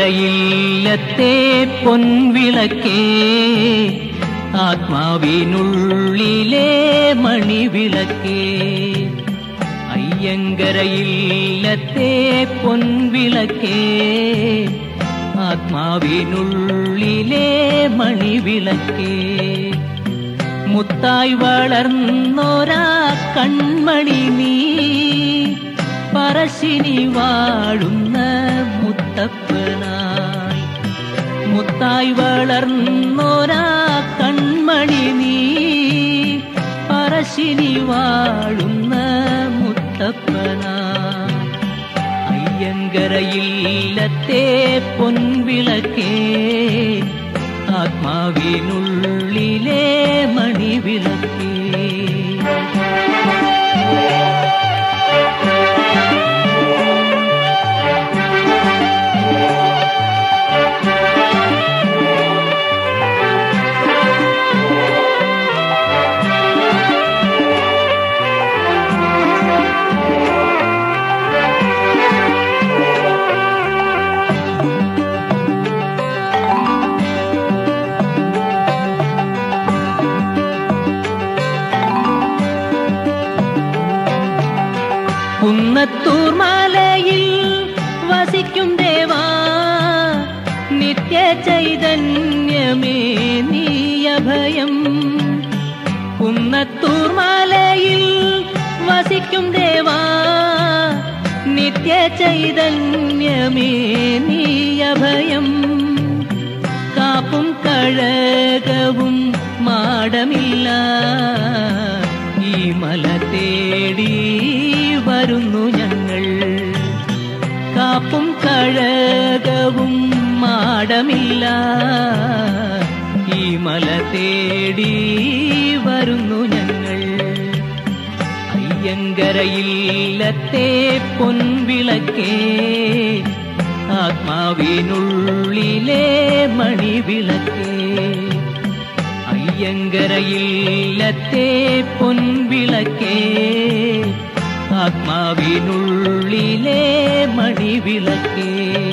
അയ്യങ്കരയില്ലത്തെ പൊൻവിളക്കേ, ആത്മാവിനുള്ളിലെ മണിവിളക്കേ. അയ്യങ്കരയില്ലത്തെ പൊൻവിളക്കേ, ആത്മാവിനുള്ളിലെ മണിവിളക്കേ. മുത്തായി വളർന്നോരാ കൺമണി നീ, പറശ്ശിനി വാഴുന്ന മുത്തപ്പനായി. മുത്തായി വളർന്നോരാ കൺമണി നീ, പറശ്ശിനി വാഴുന്ന മുത്തപ്പനായി. അയ്യങ്കരയില്ലത്തെ പൊൻവിളക്കേ, ആത്മാവിനുള്ളിലെ മണിവിളക്കേ. കുന്നത്തൂർ മലയിൽ വസിക്കും ദേവാ, നിത്യ ചൈതന്യമേ നീ അഭയം. കുന്നത്തൂർ മലയിൽ വസിക്കും ദേവാ, നിത്യ ചൈതന്യമേ നീ അഭയം. കാപ്പും കഴകവും മാടമില്ല, ഈ മല തേടി വരുന്നു ഞങ്ങൾ. കാപ്പും കഴകവും മാടമില്ല, ഈ മല തേടി വരുന്നു ഞങ്ങൾ. അയ്യങ്കരയില്ലത്തെ പൊൻവിളക്കേ, ആത്മാവിനുള്ളിലെ മണിവിളക്കേ. അയ്യങ്കരയില്ലത്തെ പൊൻവിളക്കേ, ആത്മാവിനുള്ളിലെ മണിവിളക്കേ.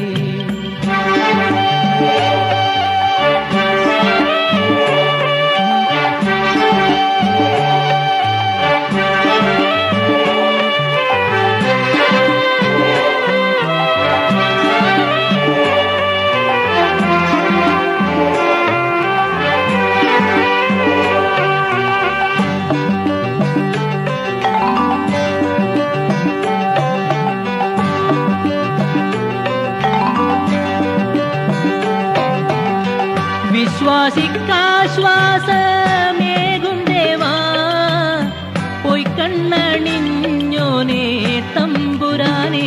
വിശ്വാസിക്കാശ്വാസമേകും ദേവാ, പോയി കണ്ണണിഞ്ഞോനേ തമ്പുരാനേ.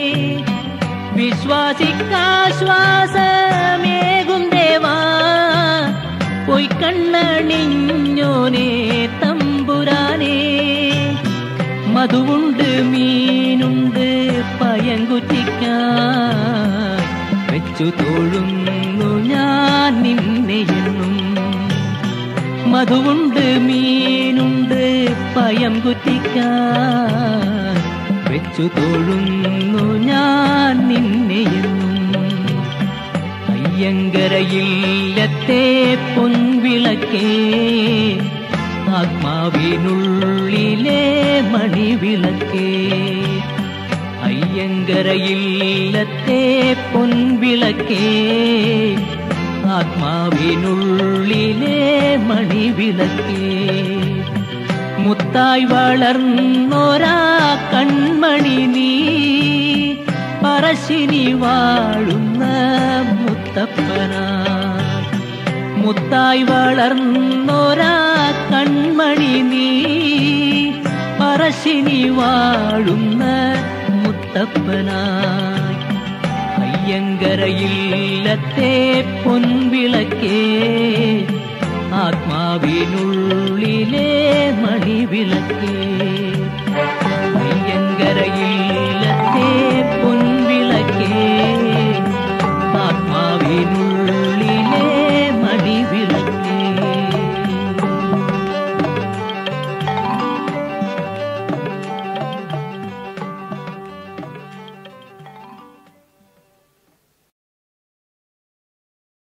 വിശ്വാസിക്കാശ്വാസമേകും ദേവാ, പോയി കണ്ണണിഞ്ഞോനേ തമ്പുരാനേ. മധുവുണ്ട് മീനുണ്ട് പയങ്കുറ്റിക്കാൻ, വെച്ചു തോഴുന്നു ഞാൻ നിന്നെയെന്നും. മധുവുണ്ട് മീനുണ്ട് പയം കുറ്റിക്കാൻ, വെച്ചു തോഴുന്നു ഞാൻ നിന്നെയെന്നും. അയ്യങ്കരയില്ലത്തെ പൊൻവിളക്കേ, ആത്മാവിനുള്ളിലെ മണിവിളക്കേ. അയ്യങ്കരയില്ലത്തെ പൊൻവിളക്കേ, ആത്മാവിനുള്ളിലെ മണിവിളക്കേ. മുത്തായി വളർന്നോരാ കൺമണി നീ, പറശ്ശിനി വാഴുന്ന മുത്തപ്പനായി. മുത്തായി വളർന്നോരാ കൺമണി നീ, പറശ്ശിനി വാഴുന്ന മുത്തപ്പനായി. അയ്യങ്കരയില്ലത്തെ പൊൻവിളക്കേ, ആത്മാവിനുള്ളിലെ മണിവിളക്കേ.